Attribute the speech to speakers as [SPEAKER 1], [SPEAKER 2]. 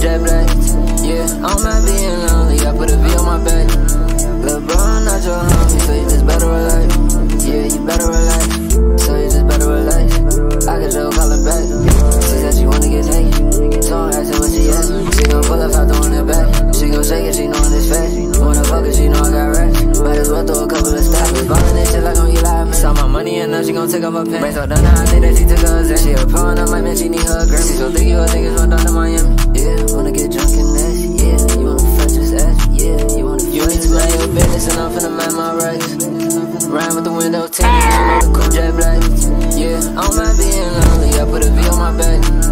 [SPEAKER 1] Jetblack. Yeah, I don't mind being lonely, I put a V on my back. Lil' bro, I'm not your homie, so you just better relax. Yeah, you better relax, so you just better relax. I could just call her back. She said she wanna get naked, so I'm asking what she at. She gon' pull up out the window back. She gon' shake it, she knowin' it's fast. When I fuck her, she know I got racks. Might as well throw a couple of stacks. Ballin' this shit like I'm Eli. Saw my money and now she gon' take off her pants. Brain so done, I think that she took her exam. She a pro and I'm like, man, she need her Grammy. So think you a niggas run down to Miami. Yeah, wanna get drunk and nasty. Yeah, you wanna fuck just ask. Yeah, you wanna. You need to mind your business and I'm finna mind my rights. Rhyme with the window tinted, I know the cool Jetblack. Yeah, I don't mind being lonely, I put a V on my back.